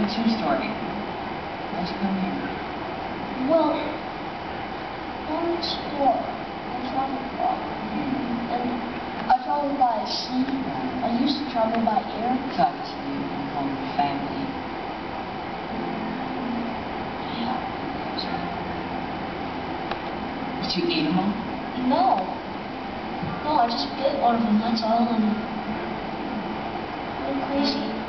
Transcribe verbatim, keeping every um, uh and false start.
What's your story? How'd you come here? Well, long story. I traveled far. Mm-hmm. And I traveled by sea. I used to travel by air. So obviously you come home with family. Yeah. Did you eat them all? No. No, I just bit one of them, that's all. And I'm crazy.